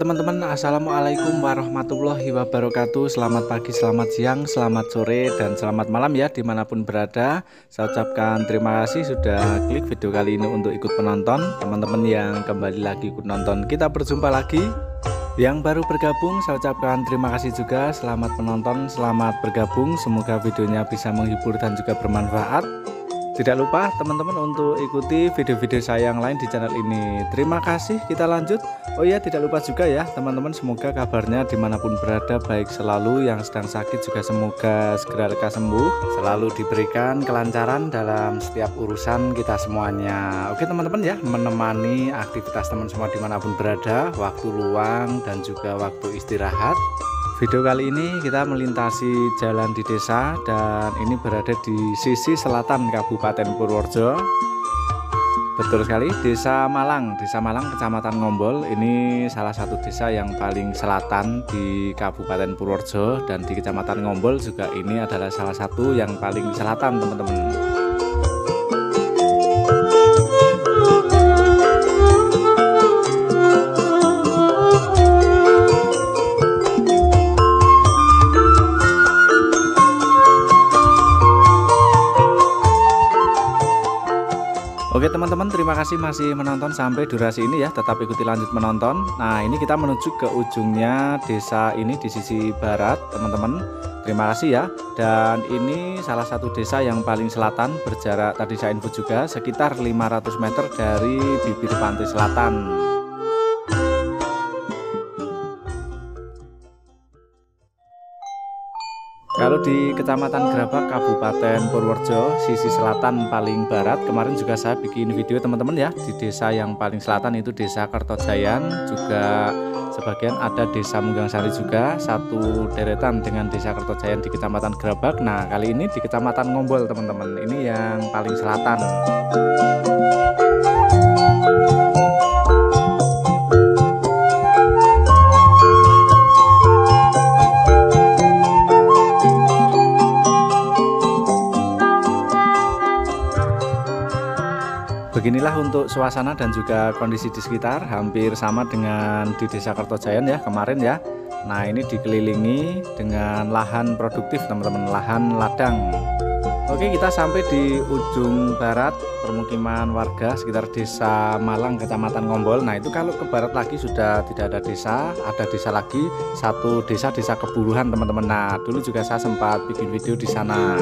teman-teman, assalamualaikum warahmatullahi wabarakatuh. Selamat pagi, selamat siang, selamat sore, dan selamat malam ya dimanapun berada. Saya ucapkan terima kasih sudah klik video kali ini untuk ikut menonton. Teman-teman yang kembali lagi ikut nonton, kita berjumpa lagi. Yang baru bergabung, saya ucapkan terima kasih juga. Selamat menonton, selamat bergabung. Semoga videonya bisa menghibur dan juga bermanfaat. Tidak lupa teman-teman untuk ikuti video-video saya yang lain di channel ini. Terima kasih, kita lanjut. Oh ya, tidak lupa juga ya teman-teman, semoga kabarnya dimanapun berada baik selalu. Yang sedang sakit juga semoga segera lekas sembuh, selalu diberikan kelancaran dalam setiap urusan kita semuanya. Oke teman-teman ya, menemani aktivitas teman semua dimanapun berada, waktu luang dan juga waktu istirahat. Video kali ini kita melintasi jalan di desa, dan ini berada di sisi selatan Kabupaten Purworejo. Betul sekali, Desa Malang, Kecamatan Ngombol. Ini salah satu desa yang paling selatan di Kabupaten Purworejo, dan di Kecamatan Ngombol juga ini adalah salah satu yang paling selatan teman-teman. Oke teman-teman, terima kasih masih menonton sampai durasi ini ya, tetap ikuti lanjut menonton. Nah ini kita menuju ke ujungnya desa ini di sisi barat teman-teman. Terima kasih ya. Dan ini salah satu desa yang paling selatan, berjarak tadi saya info juga sekitar 500 meter dari bibir pantai selatan. Kalau di Kecamatan Grabak, Kabupaten Purworejo, sisi selatan paling barat, kemarin juga saya bikin video teman-teman ya, di desa yang paling selatan itu Desa Kertojayan, juga sebagian ada Desa Munggangsari juga, satu deretan dengan Desa Kertojayan di Kecamatan Grabak. Nah kali ini di Kecamatan Ngombol teman-teman, ini yang paling selatan. Beginilah untuk suasana dan juga kondisi di sekitar, hampir sama dengan di Desa Kertojayan ya kemarin ya. Nah ini dikelilingi dengan lahan produktif teman-teman, lahan ladang. Oke, kita sampai di ujung barat permukiman warga sekitar Desa Malang, Kecamatan Ngombol. Nah itu kalau ke barat lagi sudah tidak ada desa lagi, satu desa Keburuhan teman-teman. Nah dulu juga saya sempat bikin video di sana.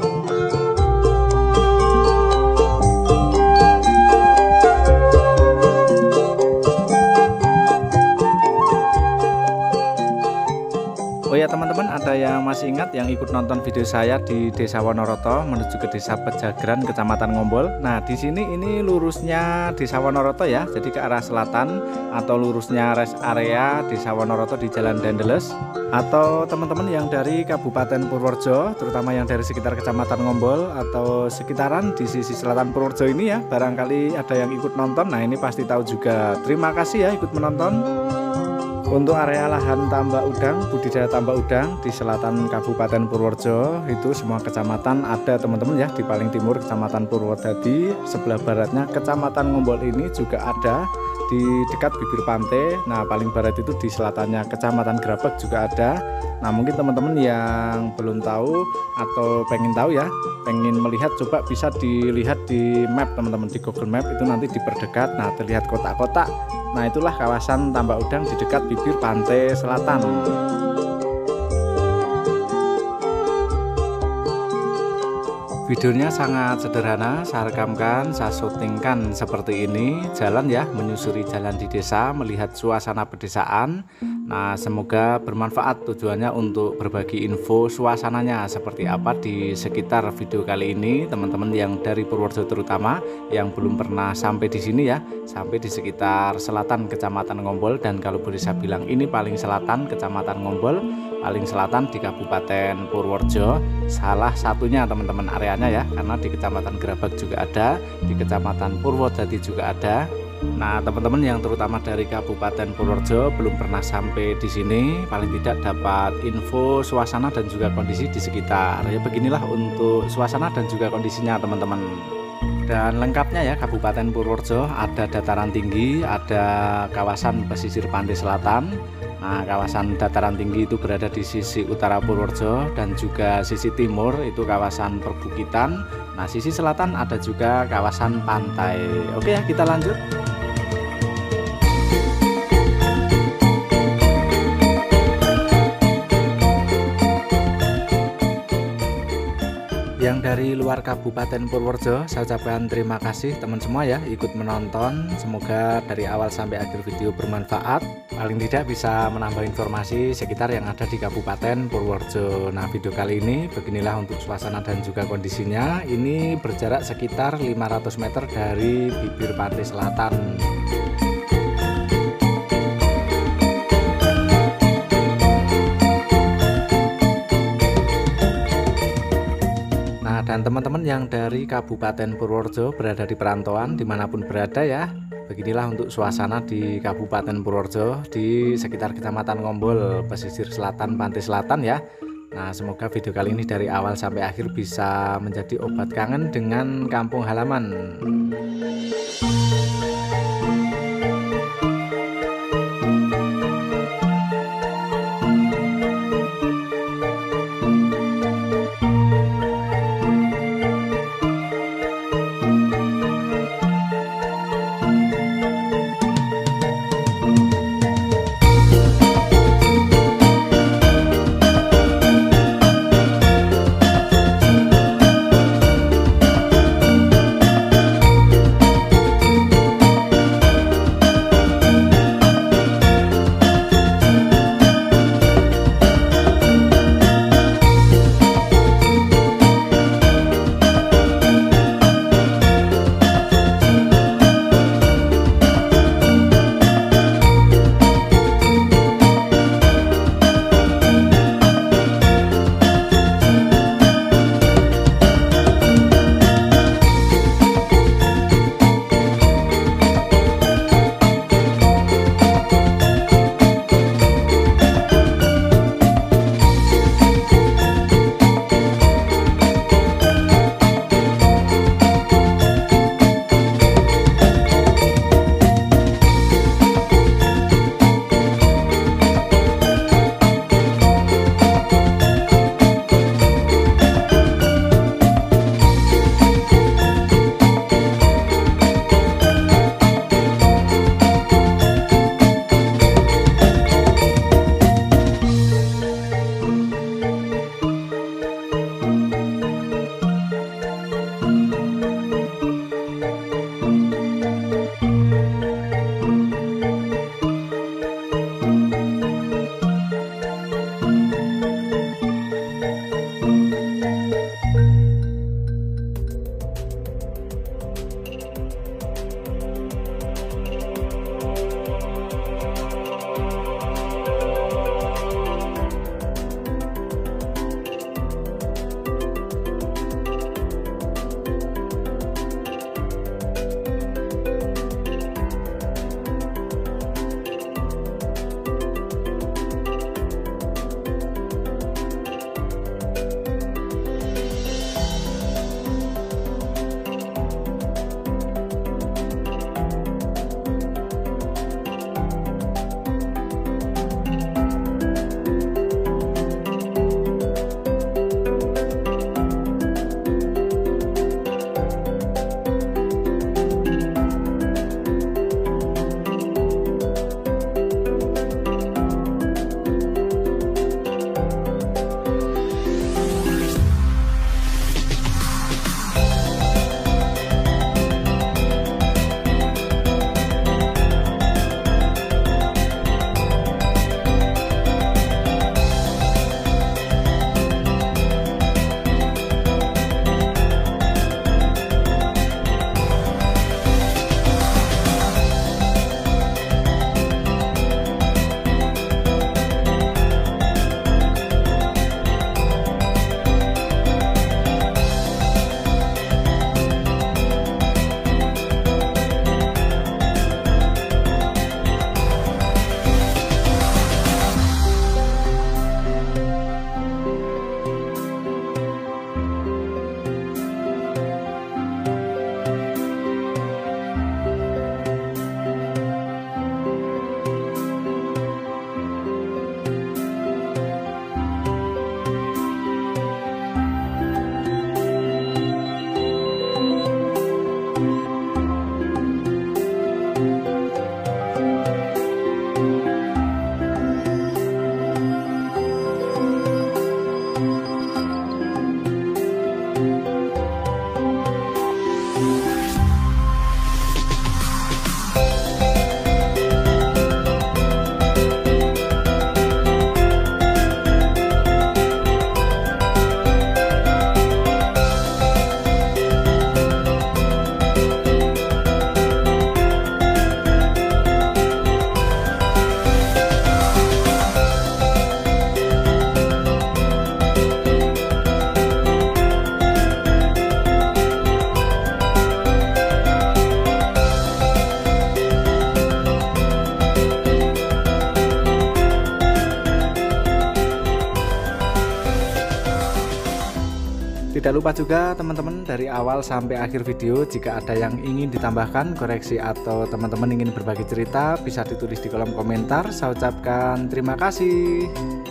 Oh ya teman-teman, ada yang masih ingat yang ikut nonton video saya di Desa Wonoroto menuju ke Desa Pejagran, Kecamatan Ngombol. Nah di sini ini lurusnya Desa Wonoroto ya, jadi ke arah selatan, atau lurusnya rest area Desa Wonoroto di Jalan Dendeles. Atau teman-teman yang dari Kabupaten Purworejo, terutama yang dari sekitar Kecamatan Ngombol atau sekitaran di sisi selatan Purworejo ini ya, barangkali ada yang ikut nonton. Nah ini pasti tahu juga. Terima kasih ya ikut menonton. Untuk area lahan tambak udang, budidaya tambak udang di selatan Kabupaten Purworejo, itu semua kecamatan ada teman-teman ya. Di paling timur Kecamatan Purwodadi, sebelah baratnya Kecamatan Ngombol ini juga ada di dekat bibir pantai. Nah paling barat itu di selatannya Kecamatan Grabak juga ada. Nah mungkin teman-teman yang belum tahu atau pengen tahu ya, pengen melihat, coba bisa dilihat di map teman-teman, di Google Map itu nanti diperdekat. Nah terlihat kotak-kotak. Nah itulah kawasan tambak udang di dekat bibir pantai selatan. Videonya sangat sederhana, saya rekamkan, saya syutingkan seperti ini. Jalan ya, menyusuri jalan di desa, melihat suasana pedesaan. Nah semoga bermanfaat, tujuannya untuk berbagi info suasananya seperti apa di sekitar video kali ini. Teman-teman yang dari Purworejo terutama yang belum pernah sampai di sini ya, sampai di sekitar selatan Kecamatan Ngombol. Dan kalau boleh saya bilang ini paling selatan Kecamatan Ngombol, paling selatan di Kabupaten Purworejo, salah satunya teman-teman areanya ya, karena di Kecamatan Grabak juga ada, di Kecamatan Purwodadi juga ada. Nah teman-teman yang terutama dari Kabupaten Purworejo belum pernah sampai di sini, paling tidak dapat info suasana dan juga kondisi di sekitar ya. Beginilah untuk suasana dan juga kondisinya teman-teman. Dan lengkapnya ya Kabupaten Purworejo, ada dataran tinggi, ada kawasan pesisir pantai selatan. Nah, kawasan dataran tinggi itu berada di sisi utara Purworejo dan juga sisi timur itu kawasan perbukitan. Nah, sisi selatan ada juga kawasan pantai. Oke ya, kita lanjut. Yang dari luar Kabupaten Purworejo, saya ucapkan terima kasih teman semua ya ikut menonton. Semoga dari awal sampai akhir video bermanfaat, paling tidak bisa menambah informasi sekitar yang ada di Kabupaten Purworejo. Nah, video kali ini beginilah untuk suasana dan juga kondisinya. Ini berjarak sekitar 500 meter dari bibir pantai selatan. Dan teman-teman yang dari Kabupaten Purworejo berada di perantauan dimanapun berada ya, beginilah untuk suasana di Kabupaten Purworejo di sekitar Kecamatan Ngombol, pesisir selatan pantai selatan ya. Nah, semoga video kali ini dari awal sampai akhir bisa menjadi obat kangen dengan kampung halaman. Tidak lupa juga teman-teman dari awal sampai akhir video, jika ada yang ingin ditambahkan, koreksi, atau teman-teman ingin berbagi cerita, bisa ditulis di kolom komentar. Saya ucapkan terima kasih.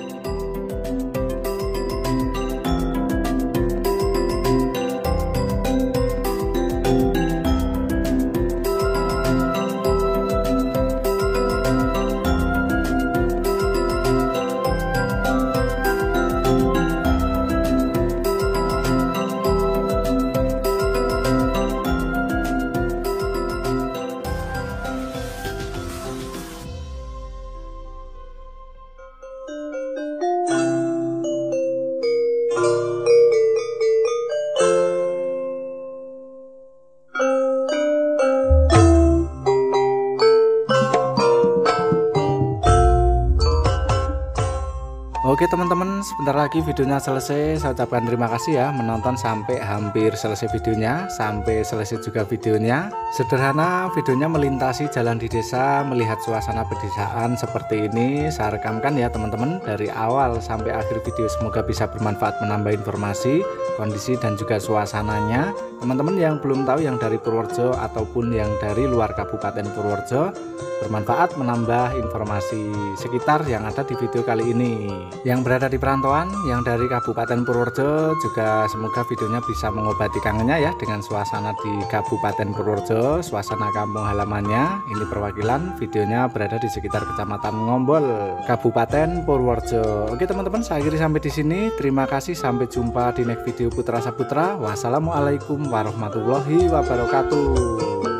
Oke teman-teman, sebentar lagi videonya selesai. Saya ucapkan terima kasih ya menonton sampai hampir selesai videonya, sampai selesai juga videonya. Sederhana, videonya melintasi jalan di desa, melihat suasana pedesaan seperti ini. Saya rekamkan ya teman-teman dari awal sampai akhir video, semoga bisa bermanfaat, menambah informasi, kondisi dan juga suasananya. Teman-teman yang belum tahu, yang dari Purworejo ataupun yang dari luar Kabupaten Purworejo, bermanfaat menambah informasi sekitar yang ada di video kali ini. Yang berada di perantauan, yang dari Kabupaten Purworejo juga semoga videonya bisa mengobati kangennya ya dengan suasana di Kabupaten Purworejo, suasana kampung halamannya. Ini perwakilan videonya berada di sekitar Kecamatan Ngombol, Kabupaten Purworejo. Oke teman-teman, saya akhiri sampai di sini. Terima kasih, sampai jumpa di next video Putra Saputra. Wassalamualaikum warahmatullahi wabarakatuh.